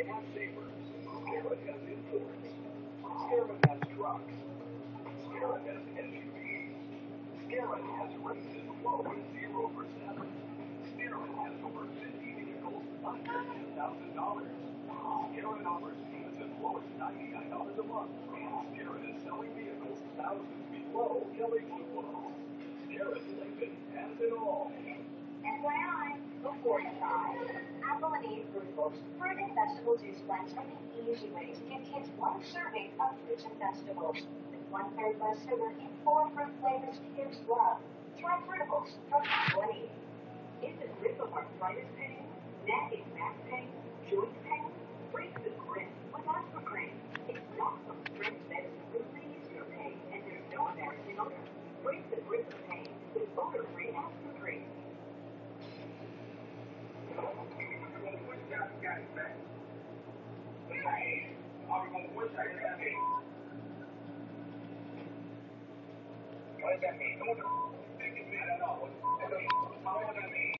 gas savers. Scarrett has imports. Scarrett has trucks. Scarrett has SUVs. Scarrett has rates as low as 0%. Scarrett has over 50 vehicles under $10,000. Scarrett offers payments as low as $99 a month. And Scarrett is selling vehicles thousands below Kelly's flow. Scarrett Lincoln has it all. FYI, before you try, apple and Eve fruitables, fruit and vegetable juice blends are the easy way to give kids one serving of fruits and vegetables. With 1/3 less sugar and 4 fruit flavors kids love. Try fruitables from Apple and Eve. Is the grip of arthritis pain, neck and back pain, joint pain? Break the grip with Aspergrain. It's not some strength medicine relieves your pain, and there's no embarrassing odor. Break the grip of pain with odor-free Aspergrain. What does that mean?